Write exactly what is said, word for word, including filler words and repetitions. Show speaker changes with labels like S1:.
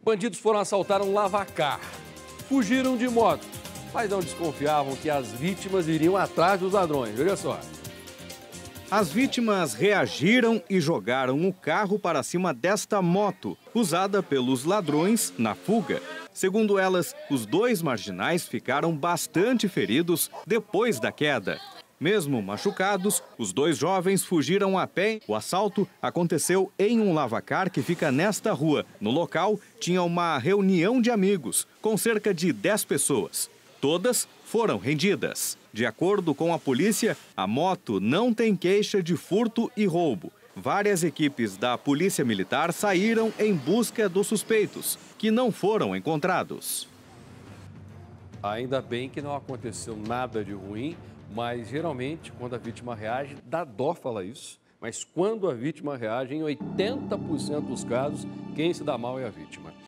S1: Bandidos foram assaltar um lavacar. Fugiram de moto, mas não desconfiavam que as vítimas iriam atrás dos ladrões. Olha só.
S2: As vítimas reagiram e jogaram o carro para cima desta moto, usada pelos ladrões na fuga. Segundo elas, os dois marginais ficaram bastante feridos depois da queda. Mesmo machucados, os dois jovens fugiram a pé. O assalto aconteceu em um lavacar que fica nesta rua. No local, tinha uma reunião de amigos, com cerca de dez pessoas. Todas foram rendidas. De acordo com a polícia, a moto não tem queixa de furto e roubo. Várias equipes da Polícia Militar saíram em busca dos suspeitos, que não foram encontrados.
S1: Ainda bem que não aconteceu nada de ruim, mas geralmente quando a vítima reage, dá dó falar isso, mas quando a vítima reage, em oitenta por cento dos casos, quem se dá mal é a vítima.